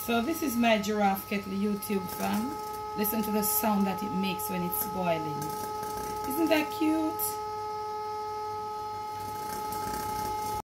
So this is my giraffe kettle, YouTube fam. Listen to the sound that it makes when it's boiling. Isn't that cute?